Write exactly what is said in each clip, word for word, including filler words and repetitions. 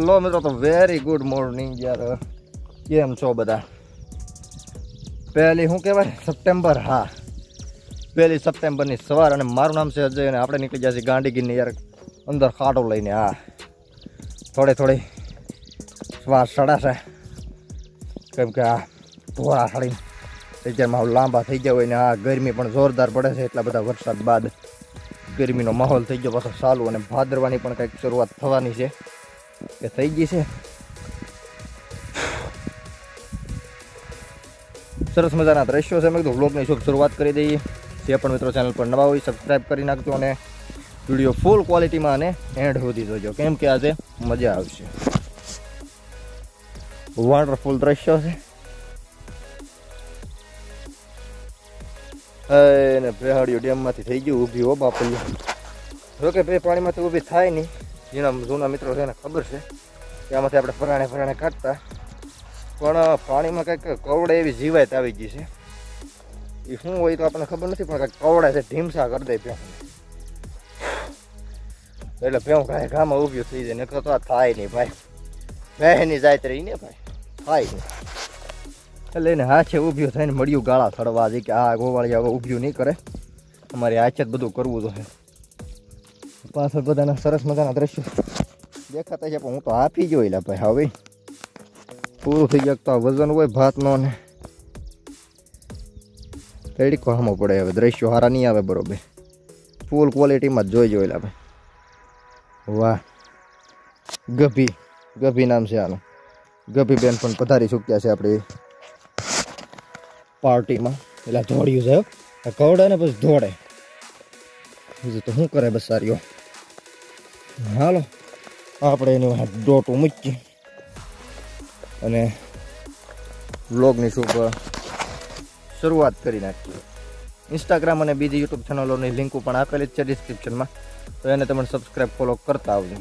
Hello મિત્રો, તો very good morning યાર. કેમ છો બધા? પહેલી શું કહેવાય સપ્ટેમ્બર, હા પહેલી સપ્ટેમ્બરની સવાર. અને મારું નામ છે અજય અને આપણે નીકળી ગયા છીએ ગાંધીગીરની યાર અંદર ખાટો લઈને. હા થોડી થોડી શ્વાસ ચડાશે કેમ કે આ ધોળા સાડી અત્યારમાં લાંબા થઈ ગયા હોય ને આ ગરમી પણ જોરદાર પડે છે. એટલા બધા વરસાદ બાદ ગરમીનો માહોલ થઈ ગયો પાછો ચાલુ, અને ભાદરવાની પણ કંઈક શરૂઆત થવાની છે કે થઈ ગઈ છે. સરસ મજાના દ્રશ્યો છે. મેં કીધું વ્લોગની શુભ શરૂઆત કરી દઈએ. જે પણ મિત્રો ચેનલ પર નવા હોય સબસ્ક્રાઈબ કરી નાખજો અને વિડીયો ફૂલ ક્વોલિટીમાં અને એન્ડ સુધી જોજો, કેમ કે આજે મજા આવશે. વન્ડરફુલ દ્રશ્યો છે. ને બેહાડીઓ ડેમમાંથી થઈ ગયું ઊભી હો બાપલ્યો. જોકે બે પાણીમાંથી ઊભી થાય નહીં. જેના જૂના મિત્રો છે એને ખબર છે કે આમાંથી આપણે ફરાણે ફરાણે કાઢતા, પણ પાણીમાં કંઈક કવડે એવી જીવાત આવી ગઈ છે. એ શું હોય તો આપણને ખબર નથી, પણ કંઈક કવડે છે ઢીમસા કરી દે ભેં, એટલે ભેં કાંઈ ઘામાં ઊભી થઈ જાય. નકર તો આ થાય નહીં ભાઈ, ભેંની જાય રહી ને ભાઈ, થાય નહીં. એટલે એને હાથે ઊભ્યું થઈને મળ્યું ગાળા થડવા દે કે આ ગોવાળી હવે ઊભ્યું નહીં કરે, અમારે હાથે જ બધું કરવું જોઈએ. પાછળ બધાના સરસ મજાના દ્રશ્યો દેખાતા છે, પણ હું તો આપી જ હોય ભાઈ. હવે પૂરું થઈ ગયા તો વજન હોય ભાતનો ને તડકો હામો પડે. હવે દ્રશ્યો સારા નહીં આવે બરોબર, ફૂલ ક્વોલિટીમાં જ જોઈ જોયેલા ભાઈ. વાહ, ગભી ગભી નામ છે આનું. ગભી બેન પણ પધારી ચૂક્યા છે આપણી પાર્ટીમાં. એટલે દોડ્યું છે કવડે ને પછી દોડે, બીજું તો શું કરે બસ સારીઓ. હાલો આપણે એની ડોટું મૂકીએ અને વ્લોગની શુભ શરૂઆત કરી નાખીએ. ઇન્સ્ટાગ્રામ અને બીજી યુટ્યુબ ચેનલોની લિંકો પણ આપેલી જ છે ડિસ્ક્રિપ્શનમાં, તો એને તમે સબસ્ક્રાઈબ ફોલો કરતા આવજો.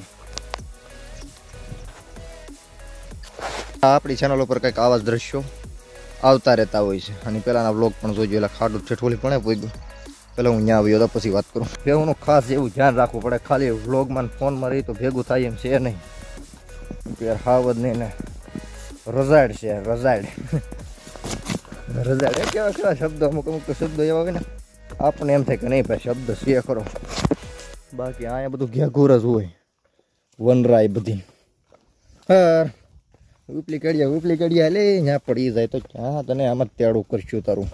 આપણી ચેનલ ઉપર કંઈક આવા જ દ્રશ્યો આવતા રહેતા હોય છે. અને પહેલાંના વ્લોગ પણ જોઈજો. એટલે ખાડું છેઠોલી પણ પૂગ્યું. પહેલાં હું ત્યાં આવ્યો તો પછી વાત કરું. બેહુનું ખાસ એવું ધ્યાન રાખવું પડે. ખાલી વ્લોગમાં ફોનમાં રહી તો ભેગું થાય એમ છે નહીં. યાર હાવદ નહીં ને રઝાડ છે, રઝાડ રઝાડ એ કેવા કેવા શબ્દો, અમુક અમુક તો શબ્દો એવા હોય ને આપણને એમ થાય કે નહીં ભાઈ શબ્દ છે ખરો. બાકી અહીંયા બધું ઘેઘુર જ હોય, વનરાય બધી. હા ઉપલી કડિયા ઉપલી કડિયા લે ત્યાં પડી જાય તો ક્યાં તને આમ જ તેડું કરશું તારું.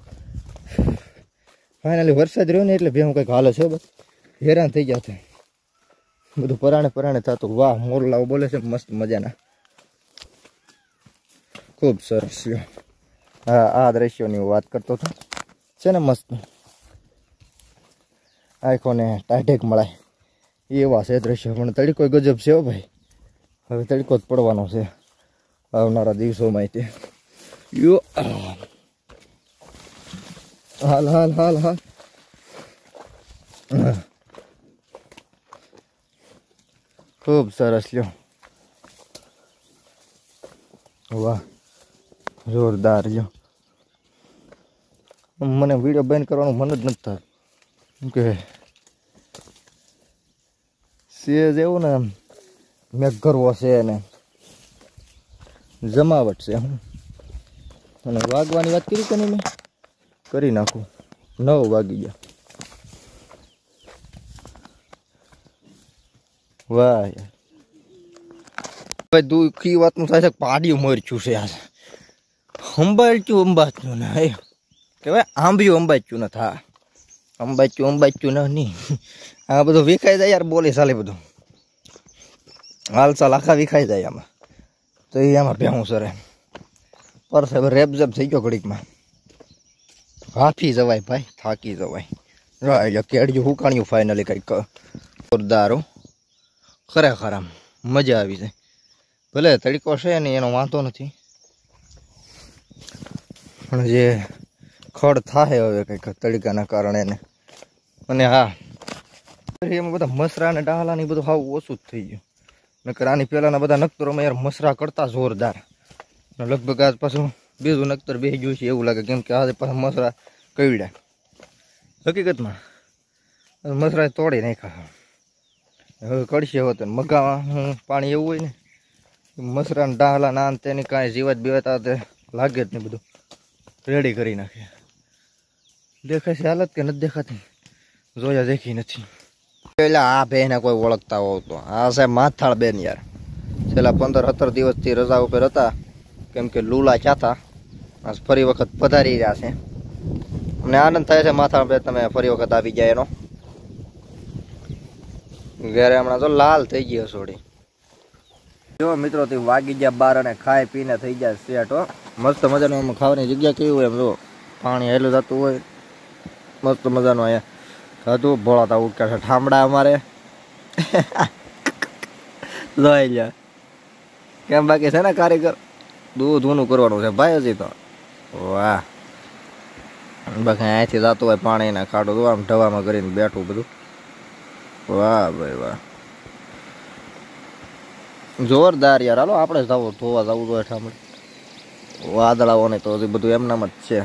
ફાઇનલી વરસાદ રહ્યો ને એટલે ભેહું કંઈક હાલે છે, બસ હેરાન થઈ ગયા છે બધું પરાણે પરાણે થતું. વાહ, મોરલાઓ બોલે છે મસ્ત મજાના, ખૂબ સરસ. હા આ દ્રશ્યોની હું વાત કરતો હતો છે ને, મસ્ત આંખોને ટાઢેક મળાય એવા છે દ્રશ્યો. પણ તડકો ગજબ છે હો ભાઈ. હવે તડકો જ પડવાનો છે આવનારા દિવસોમાં. તે યો હાલ હાલ હાલ હાલ ખૂબ સરસ લ્યો. વાહ જોરદાર લ્યો. મને વિડીયો બેન કરવાનું મન જ નથી થતું કે સેજ એવું ને મેં કરવો છે ને જમાવટ છે. હું અને વાગવાની વાત કરી કે નહીં, મેં કરી નાખું. નવ વાગી ગયા. વાહ યાર ભાઈ, દુઃખી વાતનું થાય છે પાડ્યું મરચ્યું છે યાર. અંબાચ્યું અંબાચ્યું ને એ કહેવાય આંબ્યું અંબાચ્યું ને થા અંબાચ્યું અંબાચ્યું ને નહીં. આ બધું વિખાઈ જાય યાર, બોલી ચાલે બધું હાલ ચાલ આખા વિખાઈ જાય આમાં. તો એ આમાં ભેહું સરે પરસે રેબઝેબ થઈ ગયો ઘડીકમાં. હાફી જવાય ભાઈ, થાકી જવાય. કેડિયું હુકાણ્યું ફાઇનલી કંઈક જોરદાર ખરેખર. આમ મજા આવી જાય. ભલે તડકો છે ને એનો વાંધો નથી, પણ જે ખડ થાય હવે કંઈક તડકાના કારણે ને. અને હા એમાં બધા મસરા ને ડાહલા ને બધું હાવ ઓછું જ થઈ ગયું. નકર આની પહેલાંના બધા નક્તરોમાં યાર મસરા કરતા જોરદાર. લગભગ આજ પાછું બીજું નક્તર બેસી ગયું છે એવું લાગે, કેમ કે આજે પાછા મસરા કવડ્યા. હકીકતમાં મસરા તોડી નાખ્યા. હવે કડશે હોત મગાવા પાણી એવું હોય ને મસરા ડાહલા ના તેની કાંઈ જીવત બીવત તે લાગે જ નહીં, બધું રેડી કરી નાખે. દેખાય છે હાલત કે નથી દેખાતી? જોયા દેખી નથી. પેલા આ બેને કોઈ ઓળખતા હોવ તો આ સાહેબ માથાળ બેન યાર, છેલ્લા પંદર સત્તર દિવસથી રજા ઉપર હતા કેમ કે લુલા ચાતા. આજ ફરી વખત પધારી રહ્યા છે. અમને આનંદ થાય છે માથાળ બેન તમે ફરી વખત આવી જાય એનો. ઘરે હમણાં તો લાલ થઈ ગયો સોડી. જો મિત્રો તે વાગી ગયા બાર અને ખાઈ પીને થઈ જાય સેટ. હો મસ્ત મજાનું ખાવાની જગ્યા કેવી હોય એમ જો, પાણી હેલું થતું હોય મસ્ત મજાનું. અહીંયા થતું ભોળા તા ઉઠ્યા છે ઠામડા અમારે. જોઈ લે કેમ બાકી છે ને કારીગર, દૂધ ઊનું કરવાનું છે ભાઈ હજી તો. વાહ બાકી અહીંયાથી જતું હોય પાણી ના ખાડું તો આમ ઢવામાં કરીને બેઠું બધું. વાહ ભાઈ વાહ, જોરદાર યાર. હાલો આપણે જવું ધોવા જવું જોઈએ ઠામડે. વાદળાઓ ને તો હજી બધું એમનામ જ છે.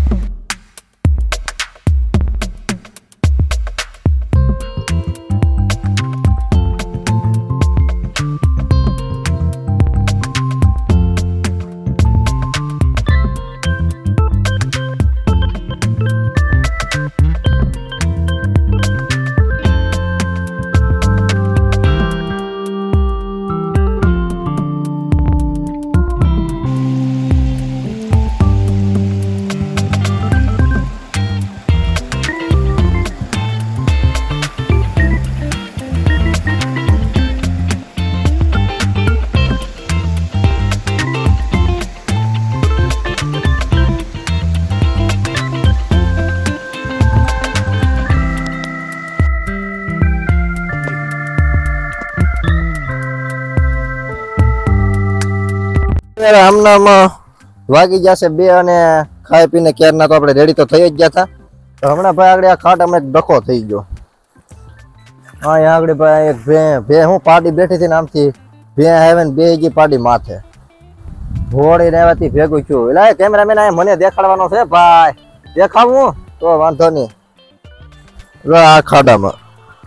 આમનામ વાગી જશે બે અને ખાઈ પીને ક્યારના તો આપણે રેડી તો થઈ જ ગયા હતા. તો હમણાં ભાઈ આગળ આ ખાટામાં એક ડખો થઈ ગયો. હા આગળ ભાઈ એક ભે ભે હું પાડી બેઠી હતી ને આમથી ભે આવે ને બે ગઈ પાડી માથે ઘોડી ને આવ્યાથી ભેગું છું. એટલે કેમેરામેન આ મને દેખાડવાનો છે ભાઈ, દેખાડવું તો વાંધો નહીં. આ ખાડામાં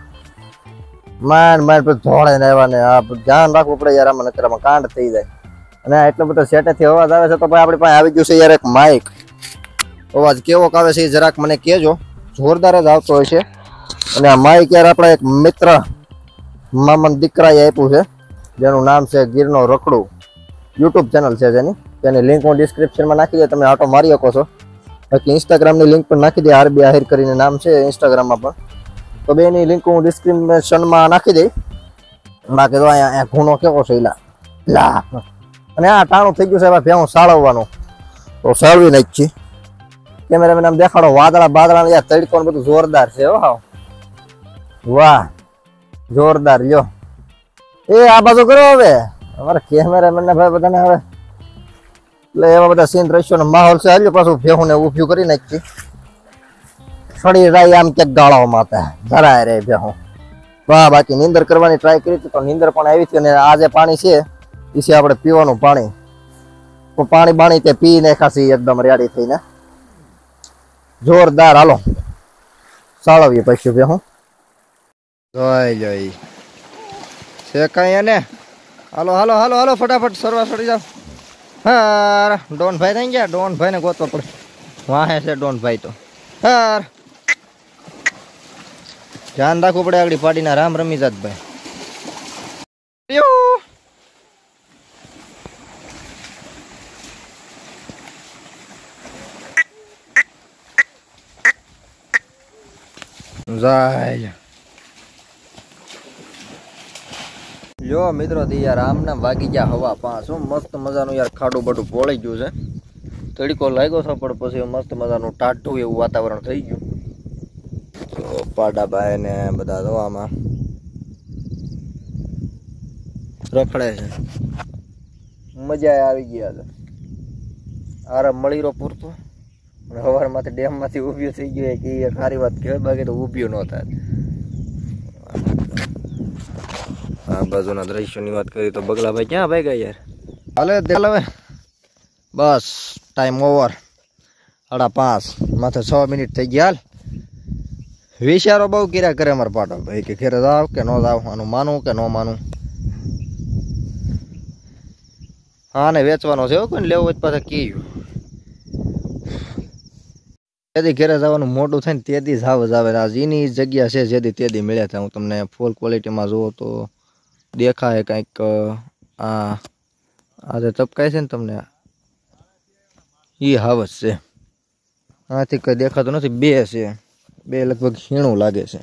માન માન ધોળે ને આવ્યા ને આ ધ્યાન રાખવું પડે યાર. આમાં નકરામાં કાંડ થઈ જાય. અને એટલો બધો સેટેથી અવાજ આવે છે તો ભાઈ આપણી પાસે આવી ગયું છે યાર એક માઇક. અવાજ કેવો આવે છે એ જરાક મને કહેજો, જોરદાર જ આવતો હોય છે. અને આ માઇક યાર આપણા એક મિત્ર મામા દીકરાએ આપ્યું છે જેનું નામ છે ગીરનો રખડું. યુટ્યુબ ચેનલ છે જેની, તેની લિંક હું ડિસ્ક્રિપ્શનમાં નાખી દે, તમે આટો મારી શકો છો. બાકી ઇન્સ્ટાગ્રામની લિંક પણ નાખી દે, આરબી આહિર કરીને નામ છે ઇન્સ્ટાગ્રામમાં પણ. તો બેની લિંક હું ડિસ્ક્રિપ્શનમાં નાખી દઈ. બાકી તો અહીંયા ખૂણો કેવો છે એલા લા. અને આ ટાણું થઈ ગયું છે ભાઈ ભેહું સાળવવાનું, તો સાળવી નાખી. કેમેરામેન આમ દેખાડો વાદળા બાદળા યાર તડકો બધું જોરદાર છે. હો વાહ જોરદાર. લ્યો એ આ બાજુ કરો હવે અમારા કેમેરામેન ને ભાઈ બધાને હવે એટલે એવા બધા સીન દ્રશ્યો નો માહોલ છે. હાલ્યો પાછું ભેહું ને ઉભ્યું કરી નાખી. સડી રાઈ આમ ક્યાંક ગાળાઓમાં હતા ધરાય રે ભેહું. વાહ બાકી નીંદર કરવાની ટ્રાય કરી હતી તો નીંદર પણ આવી હતી. અને આ જે પાણી છે એ છે આપણે પીવાનું પાણી. તો પાણી બાણી તે પી ને ખાસી એકદમ રેડી થઈને જોરદાર. હાલો સાળવીએ પછી ભેહું. જોઈ જોઈ છે કઈ ને. હાલો હાલો હાલો હાલો ફટાફટ સરવા સડી જાવ. હા ડોન ભાઈ થઈ ગયા, ડોન ભાઈ ને ગોતવા પડે. વાહે છે ડોન ભાઈ તો. હાર ધ્યાન રાખવું પડે આગળ પાડીના. રામ રમી જાત ભાઈ. જાય જો મિત્રો થી યાર આમના વાગી ગયા હવા પાંચ. મસ્ત મજાનું યાર ખાડું બાડું પોળી ગયું છે. તડકો લાગ્યો છે પણ પછી મસ્ત મજાનું ટાઢું એવું વાતાવરણ થઈ ગયું. તો પાડા ભાઈ ને બધા જોવામાં રખડે છે. મજા આવી ગયા છે. આરામ મળી રહ્યો પૂરતો. સવાર માંથી ડેમ માંથી ઉભ્યું થઈ ગયું કે એ સારી વાત કહેવાય, બાકી તો ઉભ્યું ન થાય. આ બાજુના દ્રશ્યોની વાત કરી તો બગલાભાઈ ક્યાં ભાઈ ગયા યાર. હાલે દેલ હવે બસ ટાઈમ ઓવર. સાડા પાંચ માથે છ મિનિટ થઈ ગયા. હાલ વિચારો બહુ કર્યા કરે અમારા પાટો ભાઈ કે ઘરે જાવ કે ન જાવ, આનું માનું કે ન માનું. આને વેચવાનો છે કોઈ લેવો હોય પાછા કીયું તેથી ઘરે જવાનું મોટું થાય ને તેથી જ હાવ જ આવે આ જેની જગ્યા છે જેથી તેથી મળ્યા હતા હું તમને ફૂલ ક્વોલિટીમાં જોઉં તો દેખાય કંઈક આ આ જે ચપકાય છે ને તમને એ હાવ જ છે આથી કંઈ દેખાતું નથી બે છે બે લગભગ હીણું લાગે છે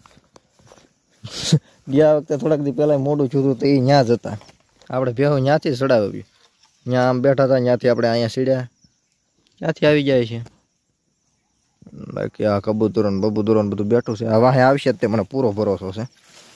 ગયા વખતે થોડાક દી પહેલાં મોડું થયું તો એ ત્યાં જ હતા આપણે ભેહું ત્યાંથી ચડાવ્યું ત્યાં આમ બેઠા હતા ત્યાંથી આપણે અહીંયા સીડ્યા ત્યાંથી આવી જાય છે બાકી આ કબૂતરો ને બબૂતરો ને બધું બેઠું છે હવે આવશે જ તે મને પૂરો ભરોસો છે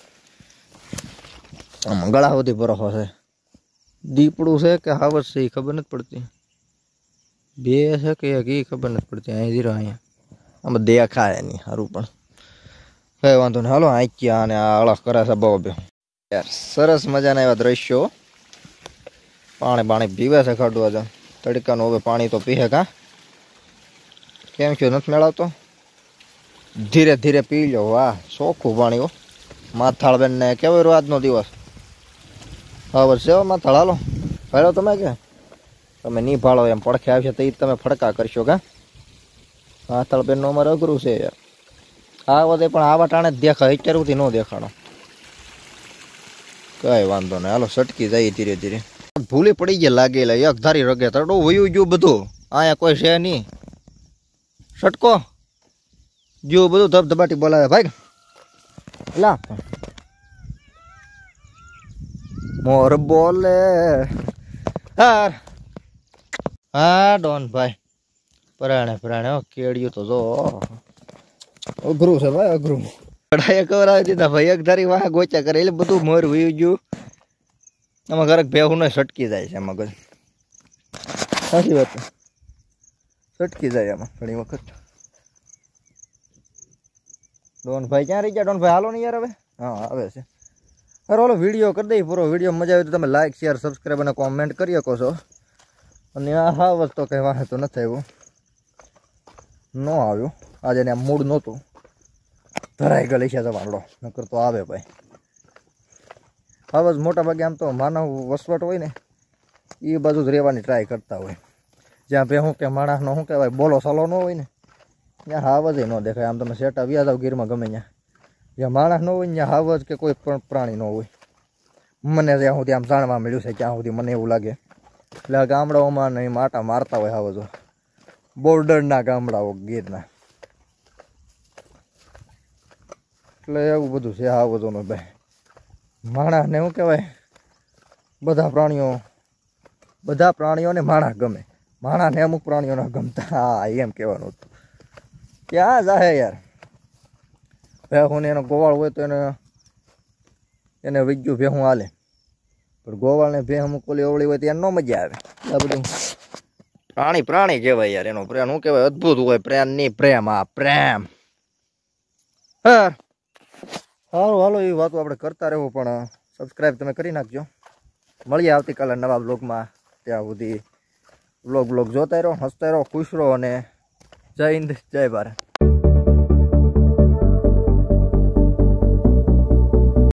આમ ગળા સુધી ભરોસો છે દીપડું છે કે હાવસ છે એ ખબર નથી પડતી બે છે કે એક એ ખબર નથી પડતી અહીં જીરો અહીંયા આમાં દેખાય નહીં સારું પણ કઈ વાંધો નહીં હાલો આંક્યા અને આ અળખ કરે છે બહુ બે યાર સરસ મજાના એવા દ્રશ્યો પાણી પાણી પીવે છે ખાડું છે તડકાનું હવે પાણી તો પીએ કા કેમ છો નથી મેળવતો ધીરે ધીરે પી લો વાહ ચોખ્ખું પાણી હો માથાળ બેન ને કેવો રહ્યો આજનો દિવસ હવે છે માથાળ હાલો ભાડો તમે કે તમે નહીં ભાળો એમ પડખે આવશે તો એ તમે ફડકા કરશો કા માથાળ બેનનું અમારે અઘરું છે યાર આ વધે પણ આવા ટાણે જ દેખાય અત્યારથી ન દેખાડો કઈ વાંધો નહીં હાલો સટકી જાય ધીરે ધીરે ભૂલી પડી ગયા લાગેલા એક ધારી રગે તડો વયું ગયું બધું અહીંયા કોઈ છે નહીં સટકો જો બધું ધબધબાટી બોલાવે ભાઈ લા મોર બોલે હાર હા ડોન ભાઈ પરાણે પરાણે કેડિયું તો જો અઘરું છે ભાઈ અઘરું કડાયા કવરાવી દીધા ભાઈ એક ધારી વાહ ગોચા કરે એટલે બધું મોર વયું ગયું આમાં ઘરે ભેહું ને સટકી જાય છે એમાં મગજ સાચી વાત સટકી જાય આમાં ઘણી વખત ડોનભાઈ ક્યાં રહી ગયા ડોનભાઈ હાલો ને યાર હવે હા આવે છે અરે ઓલો વિડીયો કરી દઈ પૂરો વિડીયો મજા આવે તો તમે લાઈક શેર સબસ્ક્રાઈબ અને કોમેન્ટ કરી શકો છો અને આ હા વસ્તુ કંઈ વાંધો તો નથી આવ્યું ન આવ્યું આજે ને આ મૂડ નહોતું ધરાઈ ગયેલી છે તમારો નકર તો આવે ભાઈ હવે મોટા ભાગે આમ તો માનવ વસવટ હોય ને એ બાજુ જ રહેવાની ટ્રાય કરતા હોય જ્યાં ભેહું કે માણસનો શું કહેવાય બોલો સલો ન હોય ને ત્યાં હાવજ ન દેખાય આમ તમે સેટા વ્યા જાવ ગીરમાં ગમે ત્યાં જ્યાં માણસ ન હોય ને ત્યાં હાવજ કે કોઈ પણ પ્રાણી ન હોય મને જ્યાં સુધી આમ જાણવા મળ્યું છે ત્યાં સુધી મને એવું લાગે એટલે ગામડાઓમાં ને માટા મારતા હોય હાવજો બોર્ડરના ગામડાઓ ગીરના એટલે એવું બધું છે હાવજોનું ભાઈ માણસને શું કહેવાય બધા પ્રાણીઓ બધા પ્રાણીઓને માણસ ગમે માણસને અમુક પ્રાણીઓને ગમતા હા એમ કહેવાનું હતું ક્યાં જાહે યાર ભેહું એનો ગોવાળ હોય તો એને એને વિજ્જુ ભેહું હાલે પણ ગોવાળને ભેહ અમુક ઓલી ઓવળી હોય તો એને ન મજા આવે આ બધું પ્રાણી પ્રાણી કહેવાય યાર એનો પ્રેમ શું કહેવાય અદભુત હોય પ્રેમ નહીં પ્રેમ આ પ્રેમ હા સારું હાલો એ વાતો આપણે કરતા રહેવું પણ સબસ્ક્રાઈબ તમે કરી નાખજો મળીએ આવતીકાલે નવા બ્લોગમાં ત્યાં સુધી બ્લોગ બ્લોગ જોતા રહો હસતા રહો ખુશ રહો અને જય હિન્દ જય ભારત.